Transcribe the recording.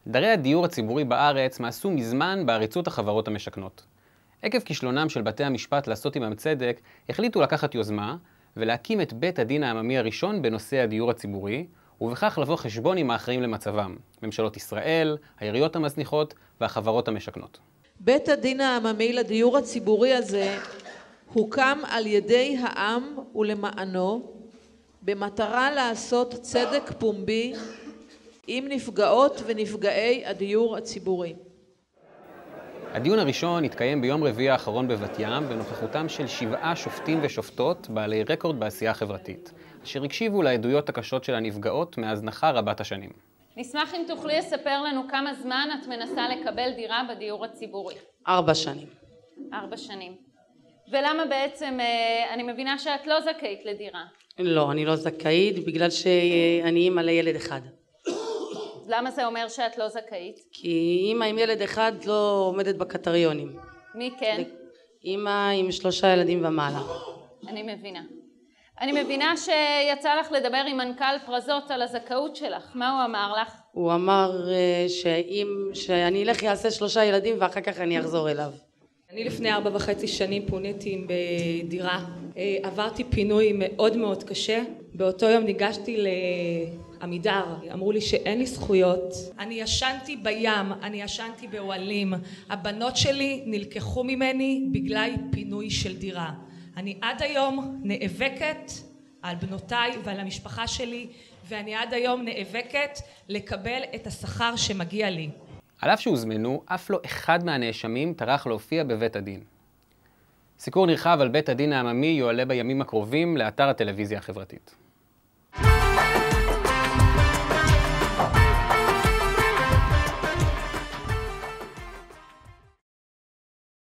דרי הדיור הציבורי בארץ מעשו מזמן בעריצות החברות המשכנות. עקב כישלונם של בתי המשפט לעשות עמם צדק, החליטו לקחת יוזמה ולהקים את בית הדין העממי הראשון בנושא הדיור הציבורי, ובכך לבוא חשבון עם האחראים למצבם, ממשלות ישראל, העיריות המזניחות והחברות המשכנות. בית הדין העממי לדיור הציבורי הזה הוקם על ידי העם ולמענו, במטרה לעשות צדק פומבי עם נפגעות ונפגעי הדיור הציבורי. הדיון הראשון התקיים ביום רביעי האחרון בבת ים, בנוכחותם של 7 שופטים ושופטות בעלי רקורד בעשייה חברתית, אשר הקשיבו לעדויות הקשות של הנפגעות מהזנחה רבת השנים. נשמח אם תוכלי לספר לנו כמה זמן את מנסה לקבל דירה בדיור הציבורי. 4 שנים. 4 שנים. ולמה בעצם, אני מבינה שאת לא זכאית לדירה? לא, אני לא זכאית בגלל שאני אימא לילד אחד. למה זה אומר שאת לא זכאית? כי אימא עם ילד אחד לא עומדת בקריטריונים. מי כן? אימא עם 3 ילדים ומעלה. אני מבינה. אני מבינה שיצא לך לדבר עם מנכ"ל פרזות על הזכאות שלך. מה הוא אמר לך? הוא אמר שאני אלך יעשה 3 ילדים ואחר כך אני אחזור אליו. אני לפני 4.5 שנים פוניתי בדירה. עברתי פינוי מאוד מאוד קשה. באותו יום ניגשתי לעמידר. אמרו לי שאין לי זכויות. אני ישנתי בים, אני ישנתי באוהלים. הבנות שלי נלקחו ממני בגלל פינוי של דירה. אני עד היום נאבקת על בנותיי ועל המשפחה שלי, ואני עד היום נאבקת לקבל את השכר שמגיע לי. על אף שהוזמנו, אף לא אחד מהנאשמים טרח להופיע בבית הדין. סיקור נרחב על בית הדין העממי יועלה בימים הקרובים לאתר הטלוויזיה החברתית.